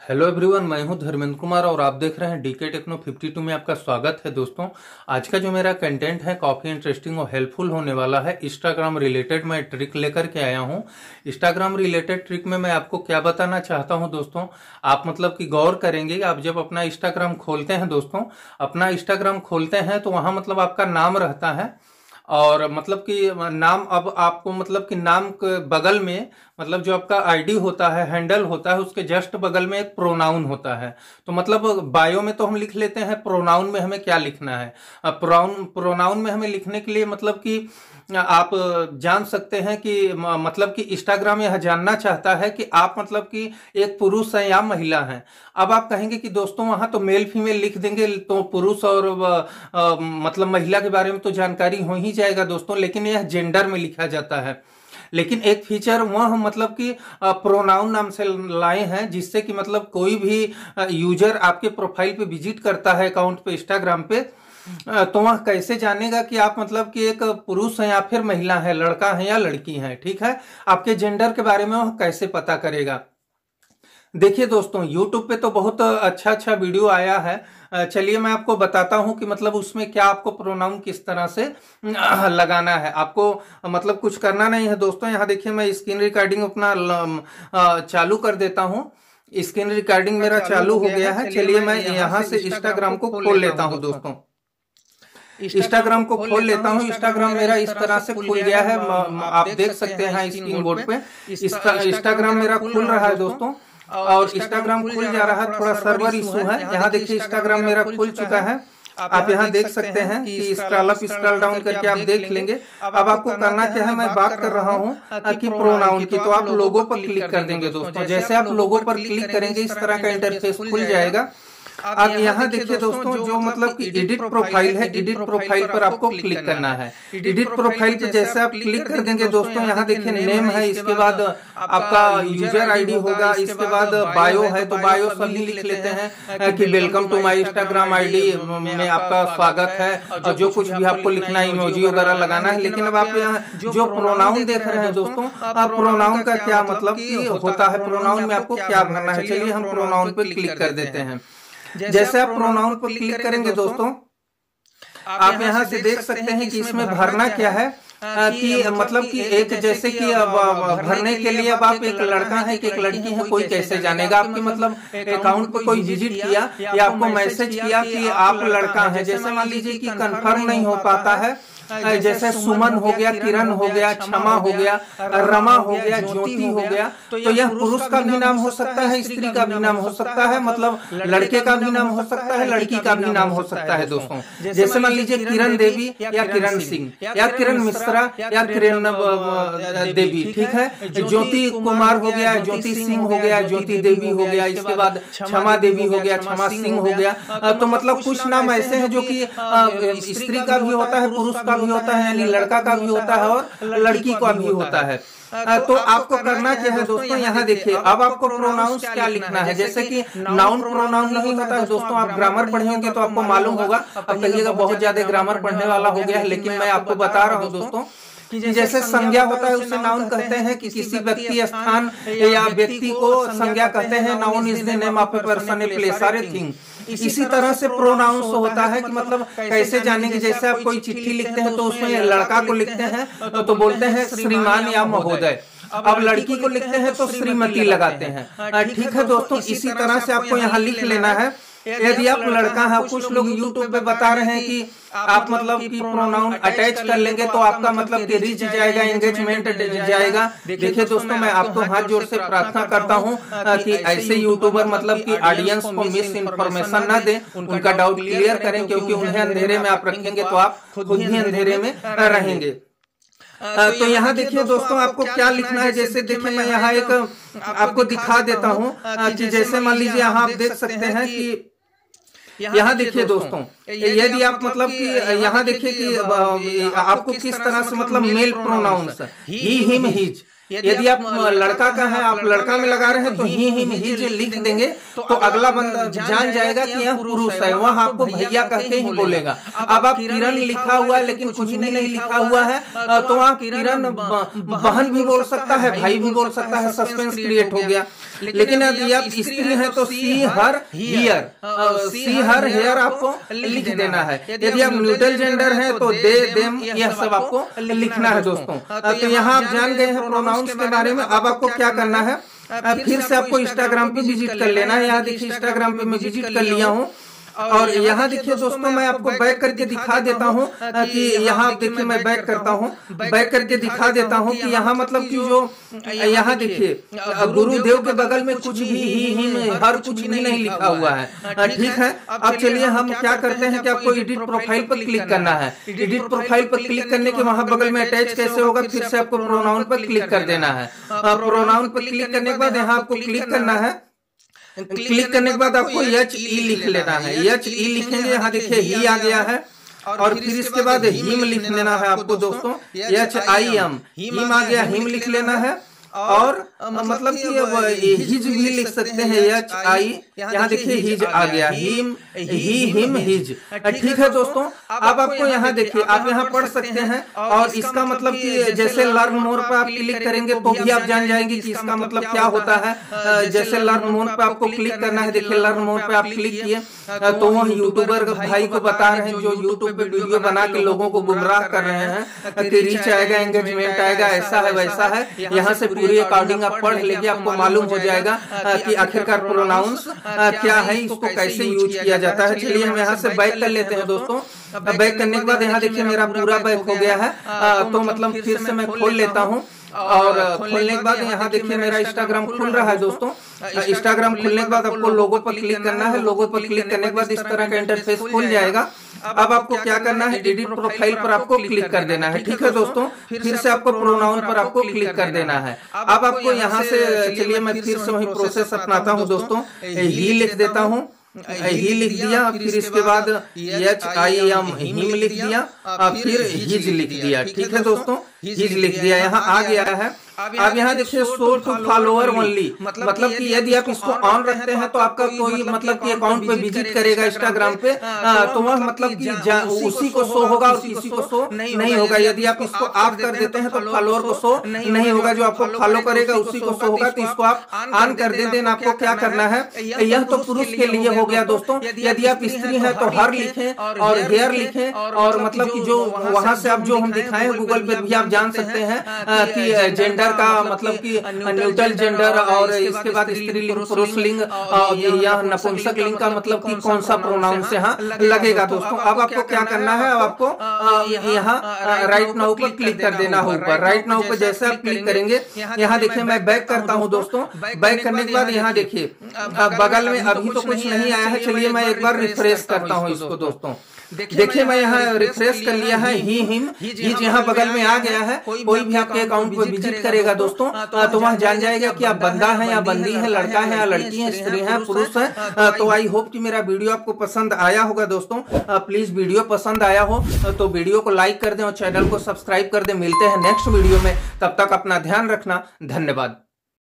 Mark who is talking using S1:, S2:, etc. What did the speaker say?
S1: Hello everyone, मैं हूं धर्मेंद्र कुमार और आप देख रहे हैं डीके टेक्नो 52 में आपका स्वागत है। दोस्तों, आज का जो मेरा कंटेंट है काफ़ी इंटरेस्टिंग और हेल्पफुल होने वाला है। इंस्टाग्राम रिलेटेड मैं ट्रिक लेकर के आया हूं। इंस्टाग्राम रिलेटेड ट्रिक में मैं आपको क्या बताना चाहता हूं दोस्तों, आप मतलब कि गौर करेंगे। आप जब अपना इंस्टाग्राम खोलते हैं दोस्तों, अपना इंस्टाग्राम खोलते हैं तो वहां मतलब आपका नाम रहता है और मतलब कि नाम, अब आपको मतलब कि नाम के बगल में मतलब जो आपका आईडी होता है, हैंडल होता है, उसके जस्ट बगल में एक प्रोनाउन होता है। तो मतलब बायो में तो हम लिख लेते हैं, प्रोनाउन में हमें क्या लिखना है। प्रोनाउन में हमें लिखने के लिए मतलब कि आप जान सकते हैं कि मतलब कि इंस्टाग्राम यह जानना चाहता है कि आप मतलब कि एक पुरुष हैं या महिला हैं। अब आप कहेंगे कि दोस्तों वहां तो मेल फीमेल लिख देंगे तो पुरुष और मतलब महिला के बारे में तो जानकारी हो ही जाएगा दोस्तों, लेकिन यह जेंडर में लिखा जाता है। लेकिन एक फीचर वह मतलब कि प्रोनाउन नाम से लाए हैं, जिससे कि मतलब कोई भी यूजर आपके प्रोफाइल पे विजिट करता है, अकाउंट पे, इंस्टाग्राम पे, तो वह कैसे जानेगा कि आप मतलब कि एक पुरुष हैं या फिर महिला है, लड़का है या लड़की है। ठीक है, आपके जेंडर के बारे में वह कैसे पता करेगा। देखिए दोस्तों, YouTube पे तो बहुत अच्छा अच्छा वीडियो आया है। चलिए मैं आपको बताता हूं कि मतलब उसमें क्या आपको प्रोनाउन किस तरह से लगाना है। आपको मतलब कुछ करना नहीं है दोस्तों। यहाँ देखिए, मैं स्क्रीन रिकॉर्डिंग अपना चालू कर देता हूँ। स्क्रीन रिकॉर्डिंग मेरा चालू हो गया है। चलिए मैं यहाँ से इंस्टाग्राम को खोल लेता हूँ दोस्तों। इंस्टाग्राम को खोल लेता हूँ। इंस्टाग्राम मेरा इस तरह से खुल गया है, आप देख सकते हैं स्क्रीन बोर्ड पे। इंस्टाग्राम मेरा खुल रहा है दोस्तों, और इंस्टाग्राम खुल जा रहा है। थोड़ा सर्वर इशू है। यहाँ देखिए इंस्टाग्राम मेरा खुल चुका है। आप यहाँ देख सकते हैं कि स्क्रॉल अप स्क्रॉल डाउन करके आप देख लेंगे। अब आपको करना क्या है, मैं बात कर रहा हूँ कि प्रोनाउन की, तो आप लोगो पर क्लिक कर देंगे दोस्तों। जैसे आप लोगो पर क्लिक करेंगे इस तरह का इंटरफेस खुल जाएगा। अब यहाँ देखिए दोस्तों, जो मतलब कि एडिट प्रोफाइल है, एडिट प्रोफाइल पर आपको क्लिक करना है। एडिट प्रोफाइल पे जैसे आप क्लिक कर देंगे दोस्तों, यहाँ देखिए नेम है, इसके बाद आपका यूजर आईडी होगा, इसके बाद बायो है, तो बायो सभी लिख लेते हैं कि welcome to my Instagram ID में आपका स्वागत है, और जो कुछ भी आपको लिखना है, इमोजी वगैरह लगाना है। लेकिन अब आप यहाँ जो प्रोनाउन देख रहे हैं दोस्तों, प्रोनाउन का क्या मतलब कि होता है, प्रोनाउन में आपको क्या भरना है। चलिए हम प्रोनाउन पे क्लिक कर देते हैं। जैसे आप प्रोनाउन पर क्लिक करेंगे दोस्तों, आप यहाँ से देख सकते हैं कि इसमें भरना क्या है कि मतलब कि एक जैसे कि अब भरने के लिए अब आप एक लड़का है कि एक लड़की है, कोई कैसे जानेगा। आपके मतलब अकाउंट पर कोई विजिट किया या आपको मैसेज किया कि आप लड़का है, जैसे मान लीजिए कि कंफर्म नहीं हो पाता है, जैसे सुमन हो गया, किरण हो गया, क्षमा हो गया, रमा हो गया, ज्योति हो गया, तो यह पुरुष का भी नाम हो सकता है, स्त्री का भी नाम हो सकता है, मतलब लड़के का भी नाम हो सकता है, लड़की का भी नाम हो सकता है दोस्तों। जैसे मान लीजिए किरण देवी या किरण सिंह या किरण मिश्रा या किरण देवी, ठीक है। ज्योति कुमार हो गया, ज्योति सिंह हो गया, ज्योति देवी हो गया, इसके बाद क्षमा देवी हो गया, क्षमा सिंह हो गया। तो मतलब कुछ नाम ऐसे हैं जो कि स्त्री का भी होता है, पुरुष का भी होता है, यानी लड़का का भी होता है और लड़की का भी होता है। तो आपको करना क्या है दोस्तों, यहाँ देखिए अब आपको प्रोनाउंस क्या लिखना है। जैसे कि नाउन प्रोनाउन नहीं होता है दोस्तों, आप ग्रामर पढ़े होंगे तो आपको मालूम होगा। अब कहिएगा बहुत ज्यादा ग्रामर पढ़ने वाला हो गया है, लेकिन मैं आपको बता रहा हूँ दोस्तों कि जैसे संज्ञा होता है उसे नाउन कहते हैं, कि किसी व्यक्ति, स्थान या व्यक्ति को संज्ञा कहते हैं। Noun is the name of a person, a place, और ए थिंग। इसी तरह से प्रोनाउंस होता है कि मतलब कैसे जानेंगे। जैसे आप कोई चिट्ठी लिखते हैं तो उसमें लड़का को लिखते हैं तो बोलते हैं श्रीमान या महोदय, अब लड़की को लिखते हैं तो श्रीमती लगाते हैं। ठीक है दोस्तों, इसी तरह से आपको यहाँ लिख लेना है। यदि आप लड़का है, कुछ लोग यूट्यूब पे बता रहे हैं कि आप मतलब कि प्रोनाउन अटैच कर लेंगे तो आपका मतलब कि रीच जाएगा, एंगेजमेंट जाएगा। देखिए दोस्तों, मैं आपको हाथ जोड़ से प्रार्थना करता हूं कि ऐसे यूट्यूबर मतलब कि ऑडियंस को मिस इन्फॉर्मेशन ना दें, उनका डाउट क्लियर करें, क्योंकि उन्हें अंधेरे में आप रखेंगे तो आप खुद ही अंधेरे में रहेंगे। तो यहाँ देखिए दोस्तों, आपको क्या लिखना है। जैसे देखिए मैं यहाँ एक आपको दिखा देता हूँ कि जैसे मान लीजिए यहाँ आप देख सकते हैं कि यहाँ देखिए दोस्तों, यदि आप मतलब कि यहाँ देखिए कि आपको किस तरह से मतलब male pronoun he, him, his, यदि आप लड़का का है, आप लड़का में लगा रहे हैं तो ही हिम हिज लिख देंगे तो अगला बंदा जान जाएगा कि यह पुरुष है, वह आपको भैया कह के ही बोलेगा। अब आप किरण लिखा हुआ है लेकिन कुछ भी नहीं लिखा हुआ है तो वहाँ किरण बहन भी बोल सकता है, भाई भी बोल सकता है, सस्पेंस क्रिएट हो गया। लेकिन यदि आप स्त्री है तो सी हर हियर, सी हर हेयर आपको लिख देना है। यदि आप न्यूट्रल जेंडर है तो दे देम, यह सब आपको लिखना है दोस्तों। तो यहाँ आप जान गए हैं प्रोनाउंस के बारे में। अब आपको क्या करना है, फिर से आपको इंस्टाग्राम पे विजिट कर लेना है। यहाँ देखिए इंस्टाग्राम पे मैं विजिट कर लिया हूँ और यहाँ देखिए दोस्तों मैं आपको बैक करके दिखा देता हूँ कि यहाँ देखिए मैं बैक करता हूँ, बैक करके दिखा देता हूँ कि यहाँ मतलब कि जो यहाँ देखिए गुरुदेव के बगल में कुछ भी ही हर कुछ भी नहीं लिखा हुआ है। ठीक है, अब चलिए हम क्या करते हैं कि आपको एडिट प्रोफाइल पर क्लिक करना है। एडिट प्रोफाइल पर क्लिक करने के वहां बगल में अटैच कैसे होगा, फिर से आपको प्रोनाउन पर क्लिक कर देना है। प्रोनाउन पर क्लिक करने के बाद यहाँ आपको क्लिक करना है। क्लिक करने के बाद आपको HE लिख लेना है। HE लिखेंगे, यहाँ देखिए ही आ गया है और फिर इसके बाद हिम लिख लेना है आपको दोस्तों। HIM हिम आ गया, हिम लिख लेना है। और मतलब कि हिज भी लिख सकते हैं, HI, यहाँ देखिए हिज आ गया, हिम ही हिम हिज। ठीक है दोस्तों, अब आपको यहाँ देखिए आप यहाँ पढ़ सकते हैं और इसका मतलब कि जैसे लर्न मोर पर आप क्लिक करेंगे तो भी आप जान जाएंगे कि इसका मतलब क्या होता है। जैसे लर्न मोर पे आपको क्लिक करना है, देखिए लर्न मोर पे आप क्लिक किए तो वह यूट्यूबर भाई को बता रहे हैं जो यूट्यूब पे वीडियो बना के लोगों को गुमराह कर रहे हैं कि रीच आएगा, एंगेजमेंट आएगा, ऐसा है वैसा है। यहाँ से पूरी अकॉर्डिंग आप पढ़ लेंगे, आपको मालूम हो जाएगा कि आखिरकार प्रोनाउंस क्या है, इसको कैसे यूज किया जाता है। चलिए हम यहाँ से बैक कर लेते हैं दोस्तों। बैक करने के बाद यहाँ देखिए मेरा पूरा बैक हो गया है, तो मतलब फिर से मैं खोल लेता हूँ और खोलने के बाद यहाँ देखिए मेरा इंस्टाग्राम खुल रहा है दोस्तों। इंस्टाग्राम खुलने के बाद आपको लोगो पर क्लिक करना है। लोगो पर क्लिक करने के बाद इस तरह का इंटरफेस खुल जाएगा। अब आपको क्या करना है, एडिट प्रोफाइल पर आपको क्लिक कर देना है। ठीक है दोस्तों, फिर से आपको प्रोनाउन पर आपको क्लिक कर देना है। अब आपको यहाँ से चलिए मैं फिर से वही प्रोसेस अपनाता हूँ दोस्तों। ही लिख देता हूँ, ही लिख दिया, फिर इसके बाद HIM हिम लिख दिया, फिर हिज लिख दिया। ठीक है दोस्तों, हिज लिख दिया, यहाँ आ गया है। अब यहाँ देखिए शो टू फॉलोअर ओनली, मतलब कि यदि आप इसको ऑन रखते हैं तो आपका कोई मतलब कि अकाउंट पे विजिट करेगा इंस्टाग्राम पे तो वह मतलब कि उसी को शो होगा और किसी को शो नहीं होगा। यदि आप इसको ऑफ कर देते हैं तो फॉलोअर को शो नहीं होगा, जो आपको फॉलो करेगा उसी को शो होगा। तो इसको आप ऑन कर दें। देन आपको क्या करना है, यह तो पुरुष के लिए हो गया दोस्तों। यदि आप स्त्री हैं तो हर लिखें और हेयर लिखें और मतलब कि जो वहां से आप जो हम दिखाए हैं गूगल पे भी आप जान सकते हैं कि जेंडर का मतलब कि न्यूट्रल जेंडर और इसके बाद स्त्रीलिंग, पुरुषलिंग या नपुंसक लिंग का मतलब कि कौन सा प्रोनाउन से यहाँ लगेगा दोस्तों। अब आपको क्या करना है, अब आपको यहाँ राइट नाउ पर क्लिक कर देना है ऊपर। राइट नाउ पर जैसे आप क्लिक करेंगे यहाँ देखिए मैं बैक करता हूँ दोस्तों। बैक करने के बाद यहाँ देखिए बगल में अभी तो कुछ नहीं आया है। चलिए मैं एक बार रिफ्रेश करता हूँ इसको दोस्तों। देखिए मैं यहाँ रिफ्रेश कर लिया है, ही हिम हिज यहाँ बगल में आ गया है। कोई भी आपके अकाउंट पर विजिट करेगा दोस्तों तो वहाँ जान जाएगा कि आप बंदा है या बंदी है, लड़का है या लड़की है, स्त्री है पुरुष है। तो आई होप कि मेरा वीडियो आपको पसंद आया होगा दोस्तों। प्लीज वीडियो पसंद आया हो तो वीडियो को लाइक कर दें और चैनल को सब्सक्राइब कर दें। मिलते हैं नेक्स्ट वीडियो में, तब तक अपना ध्यान रखना। धन्यवाद।